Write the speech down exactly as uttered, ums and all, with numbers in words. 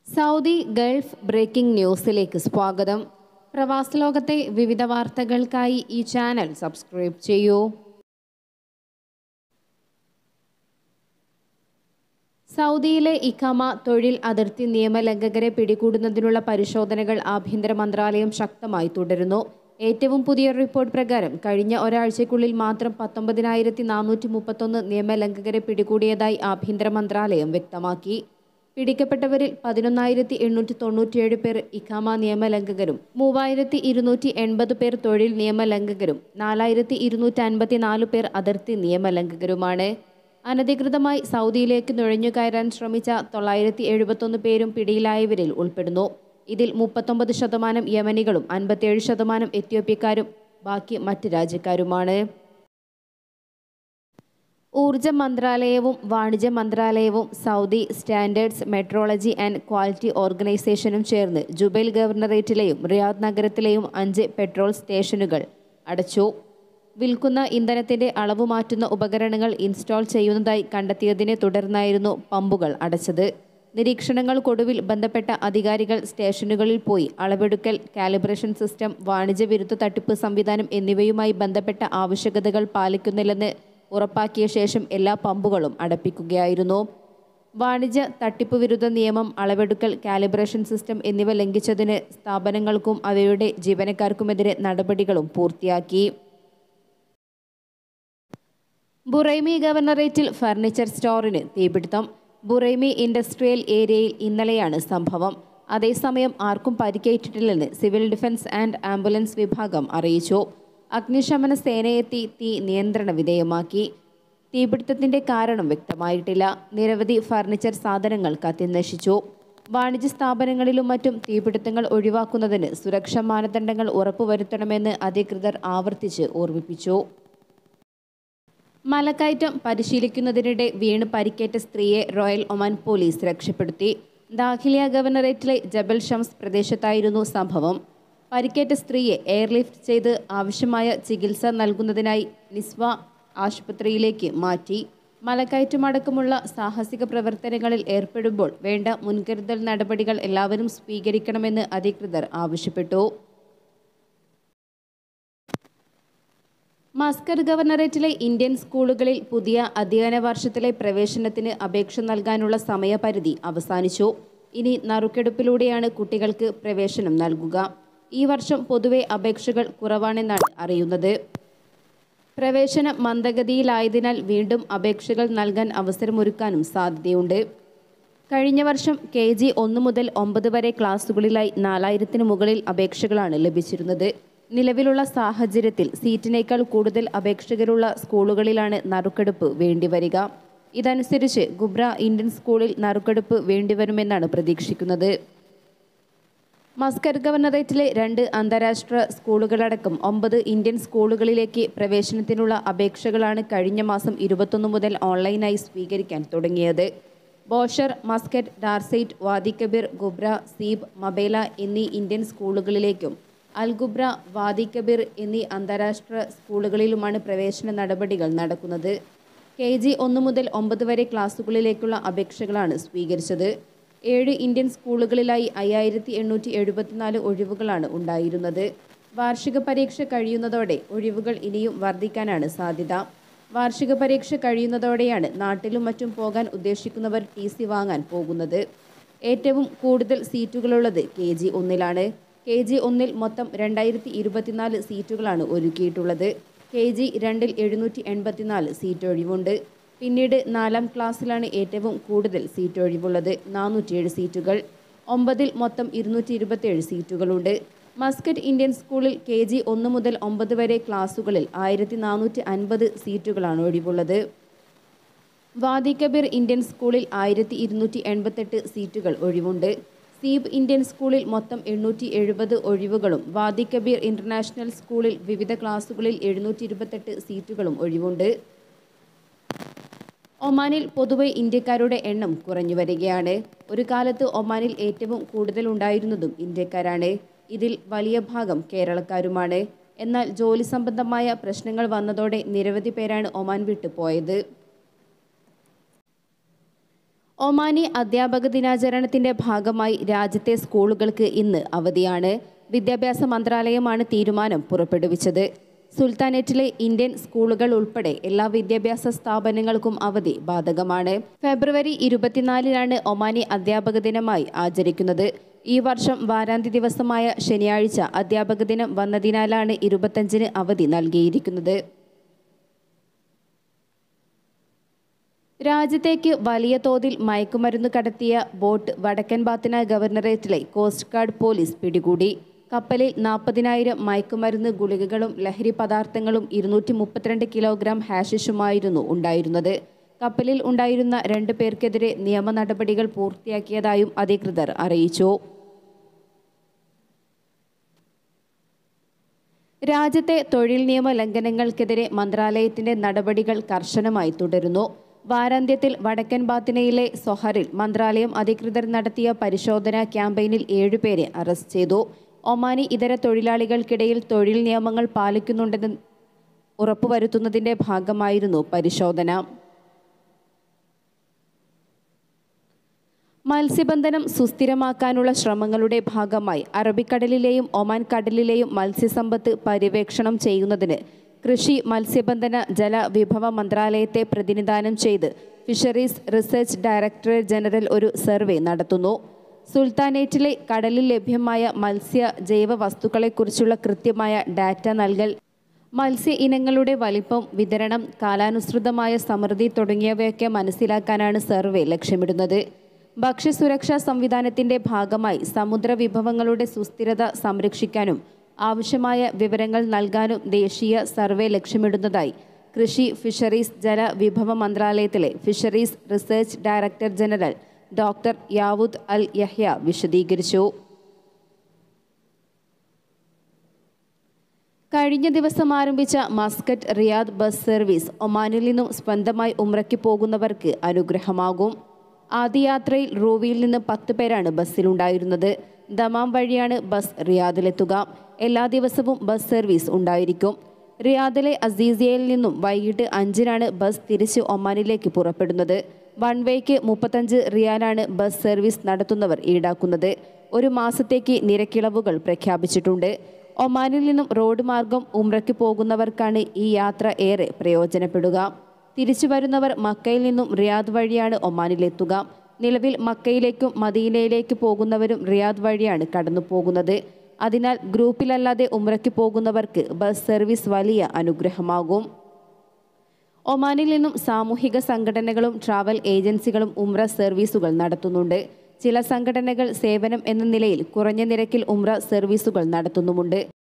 Saudi Gulf breaking ന്യൂസിലേക്ക് സ്വാഗതം. പ്രവാസ ലോകത്തെ വിവിധ വാർത്തകൾക്കായി ഈ ചാനൽ സബ്സ്ക്രൈബ് ചെയ്യൂ. സൗദിയിലെ ഇഖാമ തൊഴിൽ അതിർത്തി നിയമലംഘകരെ പിടികൂടുന്നതിനുള്ള പരിശോധനകൾ ആഭ്യന്തര മന്ത്രാലയം ശക്തമായി തുടരുന്നു. ഏറ്റവും പുതിയ റിപ്പോർട്ട് പ്രകാരം കഴിഞ്ഞ ഒരാഴ്ചയ്ക്കുള്ളിൽ മാത്രം പത്തൊമ്പതിനായിരത്തി നാനൂറ്റി മുപ്പത്തൊന്ന് നിയമലംഘകരെ പിടികൂടിയതായി ആഭ്യന്തര മന്ത്രാലയം വ്യക്തമാക്കി. പിടിക്കപ്പെട്ടവരിൽ പതിനൊന്നായിരത്തി എണ്ണൂറ്റി തൊണ്ണൂറ്റിയേഴ് പേർ ഇഖാമ നിയമലംഘകരും മൂവായിരത്തി ഇരുന്നൂറ്റി എൺപത് പേർ തൊഴിൽ നിയമലംഘകരും നാലായിരത്തി ഇരുന്നൂറ്റി അൻപത്തി നാല് പേർ അതിർത്തി നിയമലംഘകരുമാണ്. അനധികൃതമായി സൗദിയിലേക്ക് നുഴഞ്ഞുകയറാൻ ശ്രമിച്ച തൊള്ളായിരത്തി എഴുപത്തൊന്ന് പേരും പിടിയിലായവരിൽ ഉൾപ്പെടുന്നു. ഇതിൽ മുപ്പത്തൊമ്പത് ശതമാനം യമനികളും അൻപത്തിയേഴ് ശതമാനം എത്യോപ്യക്കാരും ബാക്കി മറ്റ് രാജ്യക്കാരുമാണ്. ഊർജ മന്ത്രാലയവും വാണിജ്യ മന്ത്രാലയവും Saudi standards metrology and quality ഓർഗനൈസേഷനും ചേർന്ന് ജുബൈൽ ഗവർണറേറ്റിലെയും റിയാദ് നഗരത്തിലെയും അഞ്ച് പെട്രോൾ സ്റ്റേഷനുകൾ അടച്ചു. വിൽക്കുന്ന ഇന്ധനത്തിന്റെ അളവ് മാറ്റുന്ന ഉപകരണങ്ങൾ ഇൻസ്റ്റാൾ ചെയ്യുന്നതായി കണ്ടെത്തിയതിനെ തുടർന്നായിരുന്നു പമ്പുകൾ അടച്ചത്. നിരീക്ഷണങ്ങൾക്കൊടുവിൽ ബന്ധപ്പെട്ട അധികാരികൾ സ്റ്റേഷനുകളിൽ പോയി അളവെടുക്കൽ, കാലിബ്രേഷൻ സിസ്റ്റം, വാണിജ്യ വിരുദ്ധ തട്ടിപ്പ് സംവിധാനം എന്നിവയുമായി ബന്ധപ്പെട്ട ആവശ്യകതകൾ പാലിക്കുന്നില്ലെന്ന് ഉറപ്പാക്കിയ ശേഷം എല്ലാ പമ്പുകളും അടപ്പിക്കുകയായിരുന്നു. വാണിജ്യ തട്ടിപ്പ് വിരുദ്ധ നിയമം, അളവെടുക്കൽ, കാലിബ്രേഷൻ സിസ്റ്റം എന്നിവ ലംഘിച്ചതിന് സ്ഥാപനങ്ങൾക്കും അവയുടെ ജീവനക്കാർക്കുമെതിരെ നടപടികളും പൂർത്തിയാക്കി. ബുറൈമി ഗവർണറേറ്റിൽ ഫർണിച്ചർ സ്റ്റോറിന് തീപിടുത്തം. ബുറൈമി ഇൻഡസ്ട്രിയൽ ഏരിയയിൽ ഇന്നലെയാണ് സംഭവം. അതേസമയം ആർക്കും പരിക്കേറ്റിട്ടില്ലെന്ന് സിവിൽ ഡിഫൻസ് ആൻഡ് ആംബുലൻസ് വിഭാഗം അറിയിച്ചു. അഗ്നിശമന സേനയെത്തി തീ നിയന്ത്രണ വിധേയമാക്കി. തീപിടുത്തത്തിന്റെ കാരണം വ്യക്തമായിട്ടില്ല. നിരവധി ഫർണിച്ചർ സാധനങ്ങൾ കത്തിനശിച്ചു. വാണിജ്യ സ്ഥാപനങ്ങളിലും മറ്റും തീപിടുത്തങ്ങൾ ഒഴിവാക്കുന്നതിന് സുരക്ഷാ മാനദണ്ഡങ്ങൾ ഉറപ്പുവരുത്തണമെന്ന് അധികൃതർ ആവർത്തിച്ച് ഓർമ്മിപ്പിച്ചു. മലക്കയറ്റം പരിശീലിക്കുന്നതിനിടെ വീണ് പരിക്കേറ്റ സ്ത്രീയെ റോയൽ ഒമാൻ പോലീസ് രക്ഷപ്പെടുത്തി. ദാഖിലിയ ഗവർണറേറ്റിലെ ജബൽ ഷംസ് പ്രദേശത്തായിരുന്നു സംഭവം. പരിക്കേറ്റ സ്ത്രീയെ എയർലിഫ്റ്റ് ചെയ്ത് ആവശ്യമായ ചികിത്സ നൽകുന്നതിനായി നിസ്വ ആശുപത്രിയിലേക്ക് മാറ്റി. മലക്കയറ്റമടക്കമുള്ള സാഹസിക പ്രവർത്തനങ്ങളിൽ ഏർപ്പെടുമ്പോൾ വേണ്ട മുൻകരുതൽ നടപടികൾ എല്ലാവരും സ്വീകരിക്കണമെന്ന് അധികൃതർ ആവശ്യപ്പെട്ടു. മസ്കറ്റ് ഗവർണറേറ്റിലെ ഇന്ത്യൻ സ്കൂളുകളിൽ പുതിയ അധ്യയന വർഷത്തിലെ പ്രവേശനത്തിന് അപേക്ഷ നൽകാനുള്ള സമയപരിധി അവസാനിച്ചു. ഇനി നറുക്കെടുപ്പിലൂടെയാണ് കുട്ടികൾക്ക് പ്രവേശനം നൽകുക. ഈ വർഷം പൊതുവെ അപേക്ഷകൾ കുറവാണെന്നാണ് അറിയുന്നത്. പ്രവേശനം മന്ദഗതിയിലായതിനാൽ വീണ്ടും അപേക്ഷകൾ നൽകാൻ അവസരമൊരുക്കാനും സാധ്യതയുണ്ട്. കഴിഞ്ഞ വർഷം കെ ജി ഒന്ന് മുതൽ ഒമ്പത് വരെ ക്ലാസുകളിലായി നാലായിരത്തിന് മുകളിൽ അപേക്ഷകളാണ് ലഭിച്ചിരുന്നത്. നിലവിലുള്ള സാഹചര്യത്തിൽ സീറ്റിനേക്കാൾ കൂടുതൽ അപേക്ഷകരുള്ള സ്കൂളുകളിലാണ് നറുക്കെടുപ്പ് വേണ്ടിവരിക. ഇതനുസരിച്ച് ഗുബ്ര ഇന്ത്യൻ സ്കൂളിൽ നറുക്കെടുപ്പ് വേണ്ടിവരുമെന്നാണ് പ്രതീക്ഷിക്കുന്നത്. മസ്കറ്റ് ഗവർണറേറ്റിലെ രണ്ട് അന്താരാഷ്ട്ര സ്കൂളുകളടക്കം ഒമ്പത് ഇന്ത്യൻ സ്കൂളുകളിലേക്ക് പ്രവേശനത്തിനുള്ള അപേക്ഷകളാണ് കഴിഞ്ഞ മാസം ഇരുപത്തൊന്ന് മുതൽ ഓൺലൈനായി സ്വീകരിക്കാൻ തുടങ്ങിയത്. Bausher, Muscat, Darsait, Wadi Kabir, Ghubra, Seeb, Mabela എന്നീ ഇന്ത്യൻ സ്കൂളുകളിലേക്കും അൽ ഗുബ്ര, വാദി കബീർ എന്നീ അന്താരാഷ്ട്ര സ്കൂളുകളിലുമാണ് പ്രവേശന നടപടികൾ നടക്കുന്നത്. കെ ജി ഒന്ന് മുതൽ ഒമ്പത് വരെ ക്ലാസുകളിലേക്കുള്ള അപേക്ഷകളാണ് സ്വീകരിച്ചത്. ഏഴ് ഇന്ത്യൻ സ്കൂളുകളിലായി അയ്യായിരത്തി എണ്ണൂറ്റി എഴുപത്തിനാല് ഒഴിവുകളാണ് ഉണ്ടായിരുന്നത്. വാർഷിക പരീക്ഷ കഴിയുന്നതോടെ ഒഴിവുകൾ ഇനിയും വർദ്ധിക്കാനാണ് സാധ്യത. വാർഷിക പരീക്ഷ കഴിയുന്നതോടെയാണ് നാട്ടിലും മറ്റും പോകാൻ ഉദ്ദേശിക്കുന്നവർ ടി സി വാങ്ങാൻ പോകുന്നത്. ഏറ്റവും കൂടുതൽ സീറ്റുകളുള്ളത് കെ ജി ഒന്നിലാണ്. കെ ജി ഒന്നിൽ മൊത്തം രണ്ടായിരത്തി ഇരുപത്തിനാല് സീറ്റുകളാണ് ഒരുക്കിയിട്ടുള്ളത്. കെ ജി രണ്ടിൽ എഴുന്നൂറ്റി എൺപത്തിനാല് സീറ്റ് ഒഴിവുണ്ട്. പിന്നീട് നാലാം ക്ലാസ്സിലാണ് ഏറ്റവും കൂടുതൽ സീറ്റ് ഒഴിവുള്ളത്, നാനൂറ്റിയേഴ് സീറ്റുകൾ. ഒമ്പതിൽ മൊത്തം ഇരുന്നൂറ്റി ഇരുപത്തിയേഴ് സീറ്റുകളുണ്ട്. മസ്കറ്റ് ഇന്ത്യൻ സ്കൂളിൽ കെ ജി ഒന്ന് മുതൽ ഒമ്പത് വരെ ക്ലാസുകളിൽ ആയിരത്തി നാനൂറ്റി അൻപത് സീറ്റുകളാണ് ഒഴിവുള്ളത്. വാദി കബീർ ഇന്ത്യൻ സ്കൂളിൽ ആയിരത്തി ഇരുന്നൂറ്റി എൺപത്തെട്ട് സീറ്റുകൾ ഒഴിവുണ്ട്. സീബ് ഇന്ത്യൻ സ്കൂളിൽ മൊത്തം എണ്ണൂറ്റി എഴുപത് ഒഴിവുകളും വാദി കബീർ ഇൻ്റർനാഷണൽ സ്കൂളിൽ വിവിധ ക്ലാസുകളിൽ എഴുന്നൂറ്റി ഇരുപത്തെട്ട് സീറ്റുകളും ഒഴിവുണ്ട്. ഒമാനിൽ പൊതുവെ ഇന്ത്യക്കാരുടെ എണ്ണം കുറഞ്ഞു വരികയാണ്. ഒരു കാലത്ത് ഒമാനിൽ ഏറ്റവും കൂടുതൽ ഉണ്ടായിരുന്നതും ഇന്ത്യക്കാരാണ്. ഇതിൽ വലിയ ഭാഗം കേരളക്കാരുമാണ്. എന്നാൽ ജോലി സംബന്ധമായ പ്രശ്നങ്ങൾ വന്നതോടെ നിരവധി പേരാണ് ഒമാൻ വിട്ടു പോയത്. ഒമാനി അധ്യാപക ദിനാചരണത്തിന്റെ ഭാഗമായി രാജ്യത്തെ സ്കൂളുകൾക്ക് ഇന്ന് അവധിയാണ്. വിദ്യാഭ്യാസ മന്ത്രാലയമാണ് തീരുമാനം പുറപ്പെടുവിച്ചത്. സുൽത്താനേറ്റിലെ ഇന്ത്യൻ സ്കൂളുകൾ ഉൾപ്പെടെ എല്ലാ വിദ്യാഭ്യാസ സ്ഥാപനങ്ങൾക്കും അവധി ബാധകമാണ്. ഫെബ്രുവരി ഇരുപത്തിനാലിനാണ് ഒമാനി അധ്യാപക ദിനമായി ആചരിക്കുന്നത്. ഈ വർഷം വാരാന്ത്യ ദിവസമായ ശനിയാഴ്ച അധ്യാപക ദിനം വന്നതിനാലാണ് ഇരുപത്തഞ്ചിന് അവധി നൽകിയിരിക്കുന്നത്. രാജ്യത്തേക്ക് വലിയ തോതിൽ മയക്കുമരുന്ന് കടത്തിയ ബോട്ട് വടക്കൻ ബാത്തിന ഗവർണറേറ്റിലെ കോസ്റ്റ് ഗാർഡ് പോലീസ് പിടികൂടി. കപ്പലിൽ നാൽപ്പതിനായിരം മയക്കുമരുന്ന് ഗുളികകളും ലഹരി പദാർത്ഥങ്ങളും ഇരുന്നൂറ്റി മുപ്പത്തിരണ്ട് കിലോഗ്രാം ഹാഷിഷുമായിരുന്നു ഉണ്ടായിരുന്നത്. കപ്പലിൽ ഉണ്ടായിരുന്ന രണ്ടു പേർക്കെതിരെ നിയമ നടപടികൾ പൂർത്തിയാക്കിയതായും അധികൃതർ അറിയിച്ചു. രാജ്യത്തെ തൊഴിൽ നിയമ ലംഘനങ്ങൾക്കെതിരെ മന്ത്രാലയത്തിന്റെ നടപടികൾ കർശനമായി തുടരുന്നു. വാരാന്ത്യത്തിൽ വടക്കൻ ബാത്തിനയിലെ സൊഹറിൽ മന്ത്രാലയം അധികൃതർ നടത്തിയ പരിശോധനാ ക്യാമ്പയിനിൽ ഏഴുപേരെ അറസ്റ്റ് ചെയ്തു. ഒമാനി ഇതര തൊഴിലാളികൾക്കിടയിൽ തൊഴിൽ നിയമങ്ങൾ പാലിക്കുന്നുണ്ടെന്ന് ഉറപ്പുവരുത്തുന്നതിന്റെ ഭാഗമായിരുന്നു പരിശോധന. മത്സ്യബന്ധനം സുസ്ഥിരമാക്കാനുള്ള ശ്രമങ്ങളുടെ ഭാഗമായി അറബിക്കടലിലെയും ഒമാൻ കടലിലെയും മത്സ്യസമ്പത്ത് പര്യവേക്ഷണം ചെയ്യുന്നതിന് കൃഷി, മത്സ്യബന്ധന, ജലവിഭവ മന്ത്രാലയത്തെ പ്രതിനിധാനം ചെയ്ത് ഫിഷറീസ് റിസർച്ച് ഡയറക്ടറേറ്റ് ജനറൽ ഒരു സർവേ നടത്തുന്നു. സുൽത്താനേറ്റിലെ കടലിൽ ലഭ്യമായ മത്സ്യ ജൈവ വസ്തുക്കളെക്കുറിച്ചുള്ള കൃത്യമായ ഡാറ്റ നൽകൽ, മത്സ്യ ഇനങ്ങളുടെ വലിപ്പം, വിതരണം, കാലാനുസൃതമായ സമൃദ്ധി തുടങ്ങിയവയൊക്കെ മനസ്സിലാക്കാനാണ് സർവേ ലക്ഷ്യമിടുന്നത്. ഭക്ഷ്യസുരക്ഷാ സംവിധാനത്തിന്റെ ഭാഗമായി സമുദ്ര വിഭവങ്ങളുടെ സുസ്ഥിരത സംരക്ഷിക്കാനും ആവശ്യമായ വിവരങ്ങൾ നൽകാനും ദേശീയ സർവേ ലക്ഷ്യമിടുന്നതായി കൃഷി, ഫിഷറീസ്, ജലവിഭവ മന്ത്രാലയത്തിലെ fisheries research director general doctor Yavood Al Yahya വിശദീകരിച്ചു. കഴിഞ്ഞ ദിവസം ആരംഭിച്ച മസ്കറ്റ് റിയാദ് ബസ് സർവീസ് ഒമാനിൽ നിന്നും സ്വന്തമായി ഉംറയ്ക്ക് പോകുന്നവർക്ക് അനുഗ്രഹമാകും. ആദ്യ യാത്രയിൽ റൂവിയിൽ നിന്ന് പത്ത് പേരാണ് ബസ്സിലുണ്ടായിരുന്നത്. ദമാം വഴിയാണ് ബസ് റിയാദിലെത്തുക. എല്ലാ ദിവസവും ബസ് സർവീസ് ഉണ്ടായിരിക്കും. റിയാദിലെ അസീസിയയിൽ നിന്നും വൈകിട്ട് അഞ്ചിനാണ് ബസ് തിരിച്ച് ഒമാനിലേക്ക് പുറപ്പെടുന്നത്. വൺ വേക്ക് മുപ്പത്തഞ്ച് റിയാലാണ് ബസ് സർവീസ് നടത്തുന്നവർ ഈടാക്കുന്നത്. ഒരു മാസത്തേക്ക് നിരക്കിളവുകൾ പ്രഖ്യാപിച്ചിട്ടുണ്ട്. ഒമാനിൽ നിന്നും റോഡ് മാർഗം ഉംറയ്ക്ക് പോകുന്നവർക്കാണ് ഈ യാത്ര ഏറെ പ്രയോജനപ്പെടുക. തിരിച്ചു വരുന്നവർ മക്കയിൽ നിന്നും റിയാദ് വഴിയാണ് ഒമാനിലെത്തുക. നിലവിൽ മക്കയിലേക്കും മദീനയിലേക്ക് പോകുന്നവരും റിയാദ് വഴിയാണ് കടന്നു പോകുന്നത്. അതിനാൽ ഗ്രൂപ്പിലല്ലാതെ ഉംറയ്ക്ക് പോകുന്നവർക്ക് ബസ് സർവീസ് വലിയ അനുഗ്രഹമാകും. ഒമാനിൽ നിന്നും സാമൂഹിക സംഘടനകളും ട്രാവൽ ഏജൻസികളും ഉംറ സർവീസുകൾ നടത്തുന്നുണ്ട്. ചില സംഘടനകൾ സേവനം എന്ന നിലയിൽ കുറഞ്ഞ നിരക്കിൽ ഉംറ സർവീസുകൾ നടത്തുന്നുമുണ്ട്.